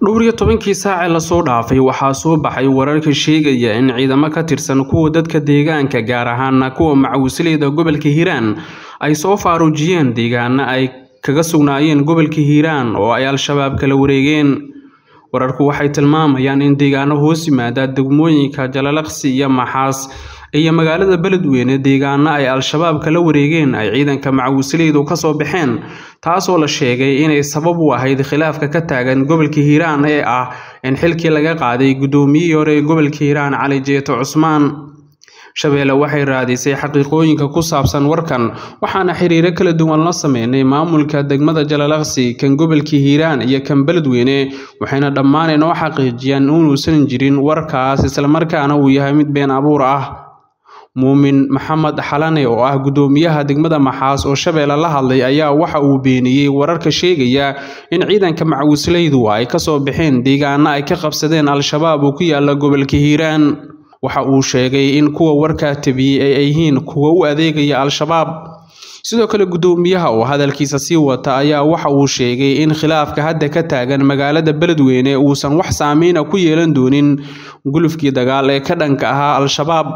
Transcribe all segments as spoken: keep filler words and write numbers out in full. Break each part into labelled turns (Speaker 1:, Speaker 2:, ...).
Speaker 1: dhowr iyo tobankii saac la soo dhaafay waxaa soo baxay wararka sheegaya in ciidamo ka tirsan kuwa dadka deegaanka gaar ahaan kuwa macawusleyda gobolka Hiiraan ay soo faaruujiyeen deegaana ay kaga sugnaayeen gobolka Hiiraan oo ay al-shabaab kala wareegeen. wararku waxay tilmaamayaan in deegaano hoos yimaada degmooyinka Jalalaqsi iyo Maxaas iyo magaalada Beledweyne deegaana ay al-shabaab kala wareegeen ay ciidanka macawusleydu ka soo baxeen, taasoo la sheegay inay sabab u ahayd khilaafka ka taagan gobolka Hiiraan ee ah in xilkii laga qaaday gudoomiyihii hore gobolka Hiiraan Cali Jeeto Cusmaan. Shabeelle waxay raadisay xaqiiqooyinka ku saabsan warkan, waxaana xiriiro kala duwan la sameeyay maamulka degmada Jalalaqsi, kan gobolka Hiiraan iyo kan Beledweyne, waxayna dhammaan inoo xaqiijiyeen inuusan jirin warkaas isla markaana uu yahay mid been abuur ah. Muumin Maxamed Xalane oo ah gudoomiyaha degmada Maxaas oo Shabeelle la hadlay ayaa waxa uu beeniyay wararka sheegaya in ciidanka macawusleydu ay ka soo baxeen deegaana ay ka qabsadeen al-shabaab oo ku yaala gobolka Hiiraan. waxa uu sheegay in kuwa warka tabiyay ay yihiin kuwa u adeegaya al-shabaab. sidoo kale gudoomiyaha oo hadalkiisa sii wata ayaa waxa uu sheegay in khilaafka hadda ka taagan magaalada Beledweyne uusan wax saameyn ku yeelan doonin gulufkii dagaal ee ka dhanka ahaa al-shabaab.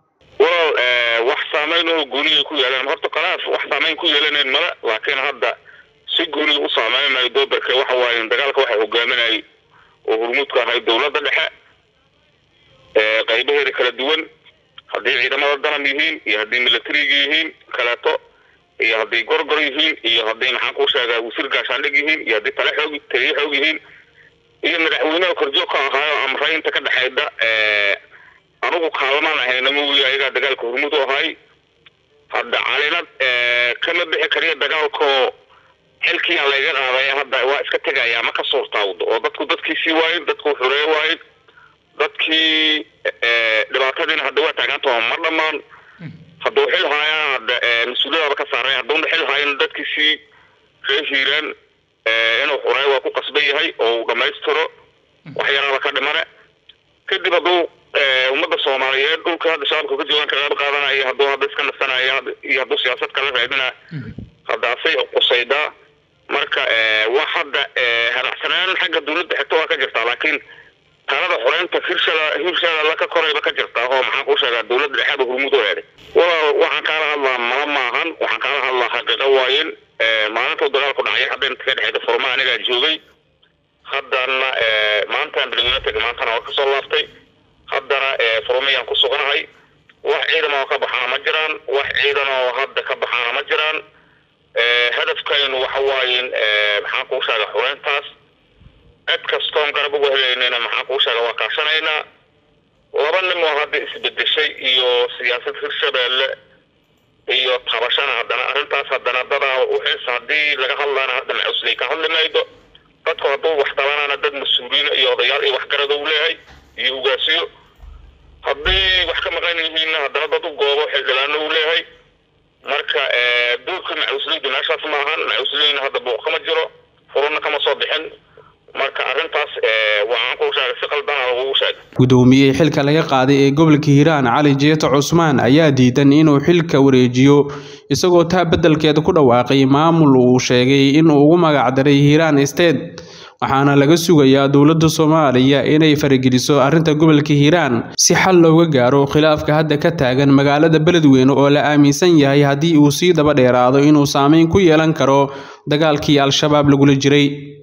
Speaker 2: wax saameyn oo gooni ku yeelan horta khilaaf wax saameyn ku yeelaneen mala, laakiin hadda si gooni u saameynay doorka waxa waaye dagaalka waxa hogaaminay oo hormuudka ahay dawladda dhexe ee qaybaheeda kala duwan, haddii ciidamada daran yihiin iyo haddii militariga yihiin kaleeto iyo haddii gorgor yihiin iyo haddii maxaan ku sheegaa wasiir gaashaandhig yihiin iyo haddii tale xoog taliye xoog yihiin iyo madaxweynaha korjoog ka ahaa amraynta ka dhaxayda ee anugu kaalmaan ahayna muuyo ayaga dagaalka hormuud u ahay. hadda calinad ee kama bixi kariya dagaalko xilkii aan laga qaaday hadda waa iska tagayaa ma ka suurtaawdo oo dadku dadkii si waayeen dadku xureey waayeen dadkii dhibaatadina hadda waa taagantaa mar dhamaan hadduu xil hayaan hadda mas'uuliyadda ka saaray hadduu xil hayaan dadkii si reehiiraan inuu xureey waa ku qasban yahay oo dhamaystiro waxyaalaha ka dhimana kadib hadduu ummadda Soomaaliyeed dhulka hadda shacabka ka joogan ka qaadanaya hadduu hadda iska nasanaya iyo hadduu siyaasad kala raadina hadda asay qusayda marka wax hadda haracsanaan xagga dawladda xigta waa ka jirta, laakiin talada xoreynta firsada hirsada la ka korayba ka jirta oo maxaan ku sheegaa dawladda dhexe hormuud u heeday. waa waxaan kala hadlaa ma maahan waxaan kala hadlaa xaqiiqo waayeen maalinta dagaalku dhacay hadda inta ka dhexda Furmaan aniga joogay haddana maanta Beledweyne maanta waa ka soo laaftay haddana Furmaan ku suganahay wax ciidan oo ka baxana ma jiraan wax ciidan oo hadda ka baxana ma jiraan. hadafkaynu waxa waayeen maxaan ku sheegaa xoreyntaas cid kastoon garab ugu helaynayna maxaan ku sheegaa waa kaashanaynaa. laba nin oo hadda isbedeshay iyo siyaasad Hirshabeelle iyo tabashana haddana arrintaas haddana dada u xiis haddii laga hadlaana hadda macawsley ka hadlamaydo dadku hadduu wax tabanana dad mas'uuliin iyo odayaal iyo wax garad u leeyahay iyo ugaasiyo haddii wax ka maqan yihiin haddana dad u goobo xildhibaan u leeyahay. marka doorka macawsleydu meeshaas ma ahan macawsleyna hadda buuq kama jiro furuna kama soo bixin marka arrintaas waxaan ku sheegay si qaldan ugu sheegay.
Speaker 1: gudoomiyaha xilka laga qaaday ee gobolka Hiiraan Cali Jeeto Cusmaan ayaa diidan inuu xilka wareejiyo isagoo taa bedelkeeda ku dhawaaqay maamul uu sheegay in uu ugu magac daray Hiiraan State, waxaana laga sugayaa dawladda Soomaaliya inay farageliso arrinta gobolka Hiiraan si xal looga gaaro khilaafka hadda ka taagan magaalada Beledweyne oo la aaminsan yahay haddii uu sii daba dheeraado inuu saameyn ku yeelan karo dagaalkii al-shabaab lagula jiray.